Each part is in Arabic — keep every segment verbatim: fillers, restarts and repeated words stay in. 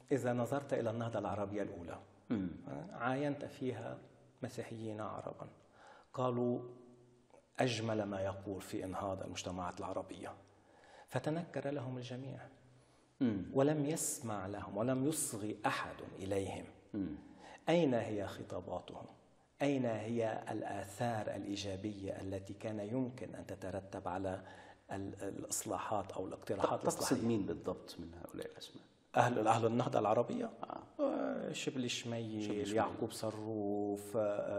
إذا نظرت إلى النهضة العربية الأولى مم. عاينت فيها مسيحيين عربا قالوا أجمل ما يقول في إنهاض المجتمعات العربية، فتنكر لهم الجميع مم. ولم يسمع لهم ولم يصغي أحد إليهم. مم. أين هي خطاباتهم؟ أين هي الآثار الإيجابية التي كان يمكن أن تترتب على الإصلاحات أو الاقتراحات الإصلاحية؟ تقصد مين بالضبط من هؤلاء الأسماء؟ أهل أهل النهضة العربية، آه. شبل شميل، شبل يعقوب صروف،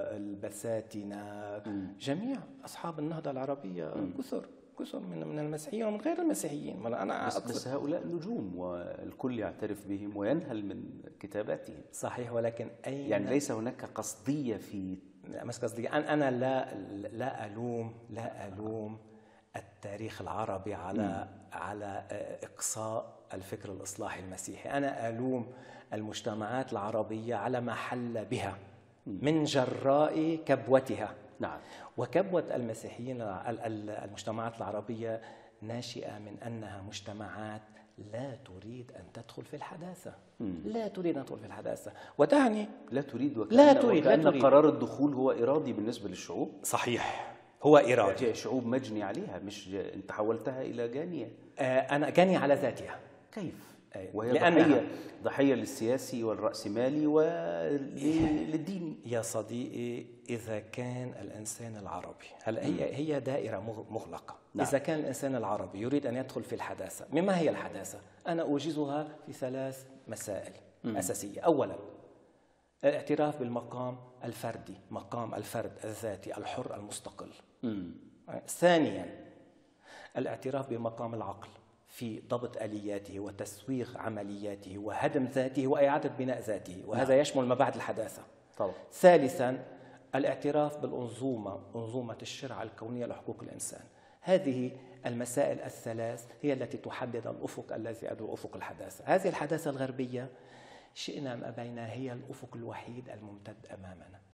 البساتنة، جميع أصحاب النهضة العربية كثر كثر من من المسيحيين ومن غير المسيحيين. أنا بس, بس هؤلاء نجوم والكل يعترف بهم وينهل من كتاباتهم. صحيح، ولكن أين يعني ليس هناك قصدية في مش قصدي أنا أنا لا لا ألوم لا ألوم التاريخ العربي على م. على إقصاء الفكر الإصلاحي المسيحي. أنا ألوم المجتمعات العربية على ما حل بها من جراء كبوتها. نعم. وكبوة المسيحيين المجتمعات العربية ناشئة من أنها مجتمعات لا تريد أن تدخل في الحداثة. مم. لا تريد أن تدخل في الحداثة، وتعني لا تريد وكأن لا تريد وكأن لا تريد. قرار الدخول هو إرادي بالنسبة للشعوب. صحيح، هو إرادي. شعوب مجني عليها، مش أنت حولتها إلى جانية. آه أنا جانية على ذاتها. كيف؟ آه وهي ضحية ضحية للسياسي والرأسمالي وللديني. يا صديقي، إذا كان الإنسان العربي هلا هي هي دائرة مغلقة. نعم. إذا كان الإنسان العربي يريد أن يدخل في الحداثة، مما هي الحداثة؟ أنا أوجزها في ثلاث مسائل م. أساسية. أولا، الاعتراف بالمقام الفردي، مقام الفرد الذاتي الحر المستقل. م. ثانيا، الاعتراف بمقام العقل في ضبط آلياته وتسويغ عملياته وهدم ذاته وإعادة بناء ذاته، وهذا نعم. يشمل ما بعد الحداثة. طبعا. ثالثا، الاعتراف بالأنظومة، أنظومة الشرع الكونية لحقوق الإنسان. هذه المسائل الثلاث هي التي تحدد الأفق الذي أدعو أفق الحداثة. هذه الحداثة الغربية شئنا أم أبينا هي الأفق الوحيد الممتد أمامنا.